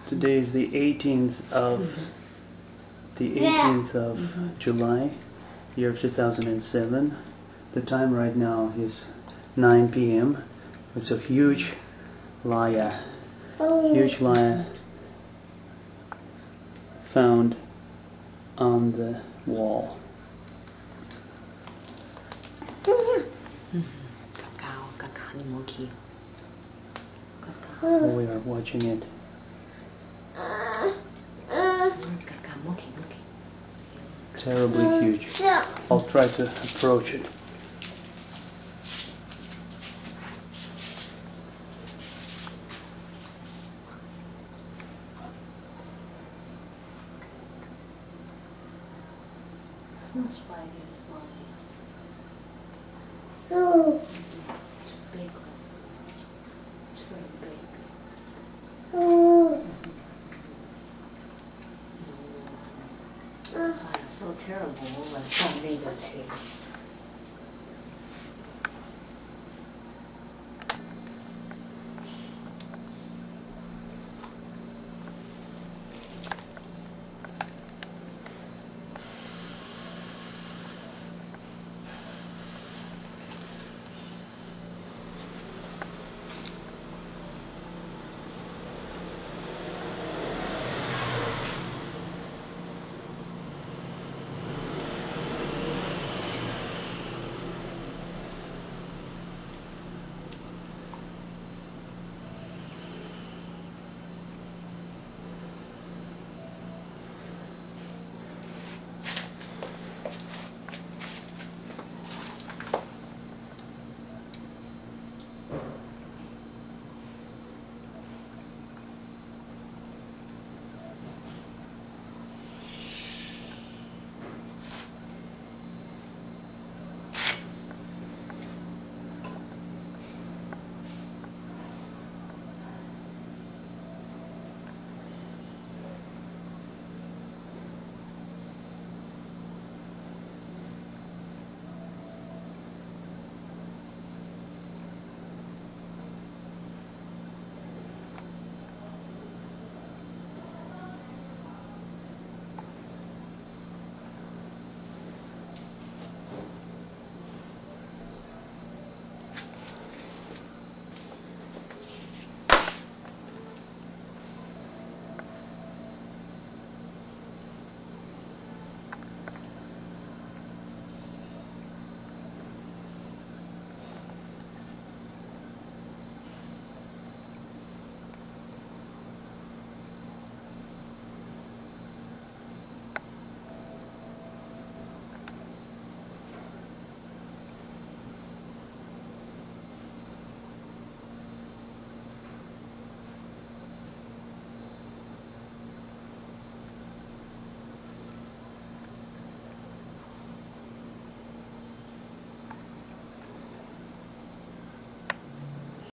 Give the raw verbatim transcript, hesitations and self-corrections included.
Today is the eighteenth of the eighteenth of July, year of two thousand seven. The time right now is nine p m It's a huge laya, huge laya found on the wall. We are watching it. Terribly huge. I'll try to approach it. It's not spider, it's laya. Oh. It's a big one. It's very big. Oh. Oh, so terrible, all the so big that's here.